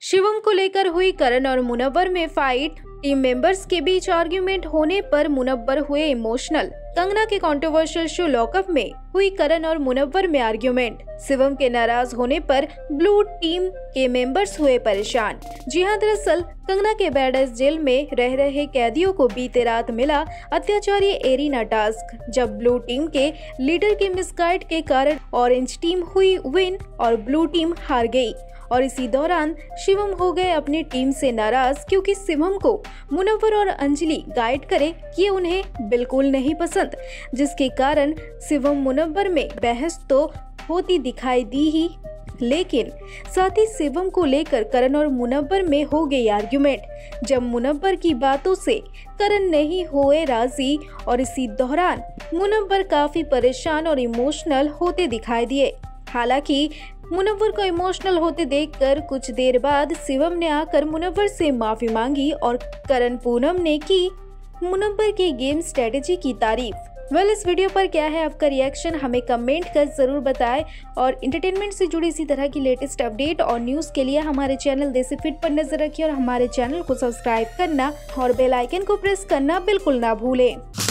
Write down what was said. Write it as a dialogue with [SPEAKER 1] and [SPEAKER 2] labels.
[SPEAKER 1] शिवम को लेकर हुई करण और मुनव्वर में फाइट। टीम मेंबर्स के बीच आर्ग्यूमेंट होने पर मुनव्वर हुए इमोशनल। कंगना के कंट्रोवर्शियल शो लॉकअप में हुई करण और मुनव्वर में आर्ग्यूमेंट। शिवम के नाराज होने पर ब्लू टीम के मेंबर्स हुए परेशान। जी हां, दरअसल कंगना के बैडएस जेल में रह रहे कैदियों को बीते रात मिला अत्याचारी एरिना टास्क। जब ब्लू टीम के लीडर के मिसगाइड के कारण ऑरेंज टीम हुई विन और ब्लू टीम हार गई। और इसी दौरान शिवम हो गए अपनी टीम से नाराज, क्योंकि शिवम को मुनव्वर और अंजलि गाइड करे ये उन्हें बिल्कुल नहीं पसंद, जिसके कारण शिवम मुनव्वर में बहस तो होती दिखाई दी ही, लेकिन साथ ही शिवम को लेकर करण और मुनव्वर में हो गई आर्ग्यूमेंट। जब मुनव्वर की बातों से करण नहीं हुए राजी और इसी दौरान मुनव्वर काफी परेशान और इमोशनल होते दिखाई दिए। हालांकि मुनव्वर को इमोशनल होते देखकर कुछ देर बाद शिवम ने आकर मुनव्वर से माफी मांगी और करण पूनम ने की मुनव्वर की गेम स्ट्रेटेजी की तारीफ। इस वीडियो पर क्या है आपका रिएक्शन, हमें कमेंट कर जरूर बताएं। और एंटरटेनमेंट से जुड़ी इसी तरह की लेटेस्ट अपडेट और न्यूज के लिए हमारे चैनल देसी फिट पर नजर रखिए और हमारे चैनल को सब्सक्राइब करना और बेल आइकन को प्रेस करना बिल्कुल ना भूलें।